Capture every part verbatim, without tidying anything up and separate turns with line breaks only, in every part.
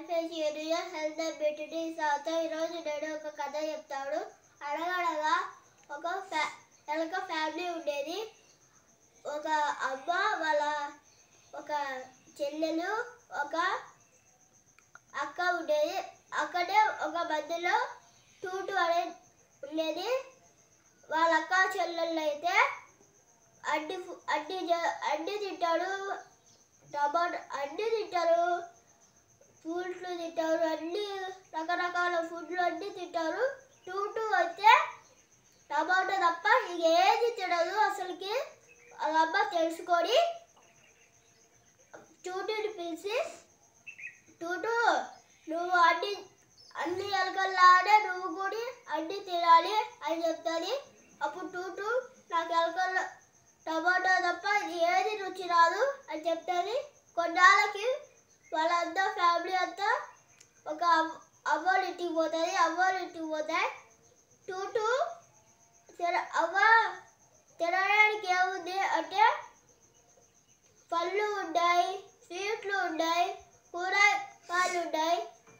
Friends, ఈ health and beauty సాతో ఈరోజు నేను ఒక కథ చెప్తాడు. అడగడగా ఒక ఫ్యా ఎలక ఫ్యామిలీ ఉండేది. ఒక అమ్మ వాళ్ళ ఒక చెల్లెలు ఒక అక్క ఉండేది. అక్కడే ఒక మధ్యలో టూటు అనే ఉండేది. వాళ్ళ అక్క చెల్లెళ్ళు అయితే అడ్డి అడ్డి అడ్డి తింటాడు, టమాటో అడ్డి తింటారు, ఫ్రూట్లు తింటారు, అన్ని రకరకాల ఫుడ్లు అన్నీ తింటారు. టూటు అయితే టమాటో తప్ప ఇక ఏది తినదు. అసలుకి వాళ్ళమ్మ తెలుసుకొని టూటుని పిలిచి, టూటు నువ్వు అన్ని అన్ని ఎలకల్లానే నువ్వు కూడా అన్ని తినాలి అని చెప్తుంది. అప్పుడు టూటు నాకు ఎలకల్లో టమాటో తప్ప ఏది రుచి రాదు అని చెప్తుంది. కొన్నాళ్ళకి వాళ్ళంతా ఫ్యామిలీ అంతా ఒక అవ్వోళ్ళ ఇంటికి పోతుంది. అవ్వోళ్ళ ఇంటికి పోతాయి. టూటు తిన అవ్వ తినడానికి ఏముంది అంటే పళ్ళు ఉన్నాయి, స్వీట్లు ఉన్నాయి, కూరగాయలు ఉన్నాయి,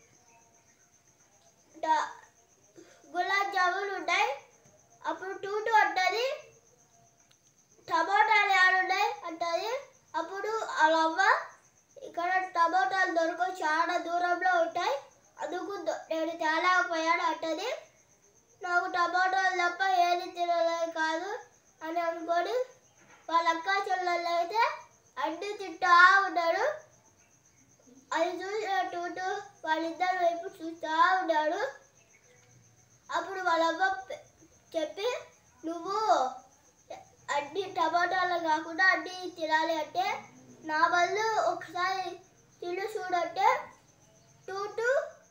గులాబ్ జాములు ఉన్నాయి. అప్పుడు టూటు అంటుంది టమాటాలు ఏడున్నాయి అంటుంది. అప్పుడు వాళ్ళమ్మ ఇక్కడ టమాటాలు దొరకవు, చాలా దూరంలో ఉంటాయి, అందుకు నేను తేలేకపోయాను అంటుంది. నాకు టమాటాలు తప్ప ఏది తినలేదు కాదు అని అనుకొని వాళ్ళ అక్క చెల్లెళ్ళు అయితే అడ్డు తింటా ఉన్నాడు. అది చూసిన టూటు వాళ్ళిద్దరి వైపు చూస్తూ ఉన్నాడు. అప్పుడు వాళ్ళమ్మ చెప్పి, నువ్వు అన్ని టమాటాలు కాకుండా అన్ని తినాలి అంటే నా వల్ల ఒకసారి తిని చూడంటే టూటు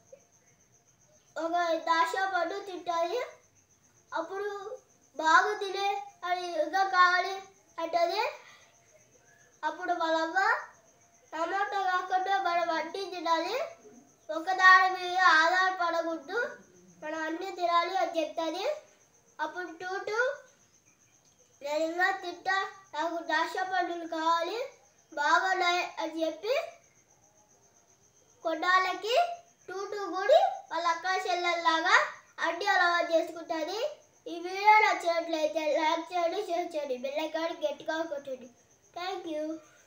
ఒక దాక్ష పండు తింటుంది. అప్పుడు బాగా తినే అది ఇంకా కావాలి అంటుంది. అప్పుడు వాళ్ళమ్మ టమాటో కాకుండా మనం అన్నీ తినాలి, ఒకదాని మీద ఆధారపడకూడదు, మనం అన్నీ తినాలి అని చెప్తుంది. అప్పుడు టూటు నేను ఇంకా తింటా, నాకు దాక్ష పండులు కావాలి బాగున్నాయి అని చెప్పి కొన్నాళ్ళకి టూటు కూడా వాళ్ళ అక్క చెల్లెల్లాగా అడ్డీ అలవాటు చేసుకుంటుంది. ఈ వీడియో నచ్చినట్లయితే లైక్ చేయండి, షేర్ చేయండి, బెల్ ఐకాన్ గట్టిగా కొట్టండి. Thank you.